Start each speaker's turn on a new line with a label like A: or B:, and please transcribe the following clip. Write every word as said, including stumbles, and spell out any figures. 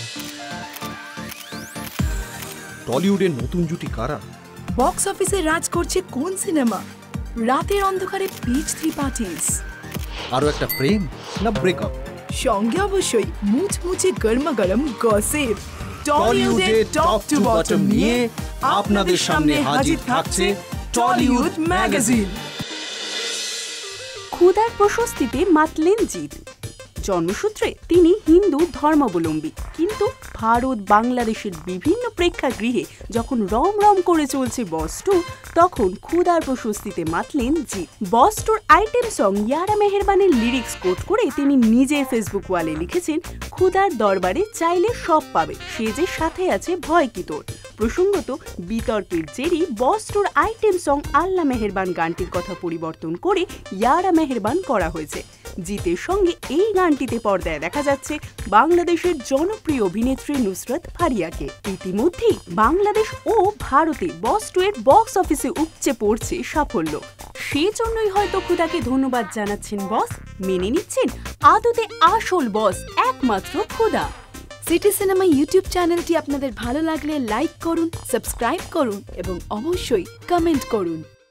A: টলিউডের নতুন জুটি কারা?
B: বক্স অফিসে রাজ করছে কোন সিনেমা? রাতের অন্ধকারে পিচ থ্রি পার্টিস।
A: আরো একটা প্রেম না ব্রেকআপ?
B: সঙ্গে অবশ্যই মুচমুচে গরমা গরম গসিপ। টলিউডের টপ টু বটম নিয়ে আপনাদের সামনে হাজির থাকছে টলিউড ম্যাগাজিন।
C: ক্ষুধার প্রশস্তিতে মাতলেন জিৎ। জন্মসূত্রে তিনি হিন্দু ধর্মাবলম্বী, কিন্তু ভারত বাংলাদেশের বিভিন্ন প্রেক্ষাগৃহে যখন রম রম করে চলছে বস টু, তখন ক্ষুধার প্রশস্তিতে মাতলেন জিৎ। বস টুর আইটেম সং ইয়ারা মেহেরবানের লিরিক্স কোট করে তিনি নিজের ফেসবুক ওয়ালে লিখেছেন, ক্ষুধার দরবারে চাইলে সব পাবে, সে যে সাথে আছে ভয় কি তোর। প্রসঙ্গত, বিতর্কের জেরি বস টুর আইটেম সং আল্লাহ মেহেরবান গানটির কথা পরিবর্তন করে ইয়ারা মেহেরবান করা হয়েছে। জিতের সঙ্গে এই গানটিতে পর্দায় দেখা যাচ্ছে বাংলাদেশের জনপ্রিয় অভিনেত্রী নুসরাত ফারিয়াকে। ইতিমধ্যেই বাংলাদেশ ও ভারতে বস টু এর বক্স অফিসে উপচে পড়ছে সাফল্য। সেজন্যই হয়তো ক্ষুধাকে ধন্যবাদ জানাচ্ছেন বস, মেনে নিচ্ছেন আদতে আসল বস একমাত্র ক্ষুধা।
B: সিটি সিনেমা ইউটিউব চ্যানেলটি আপনাদের ভালো লাগলে লাইক করুন, সাবস্ক্রাইব করুন এবং অবশ্যই কমেন্ট করুন।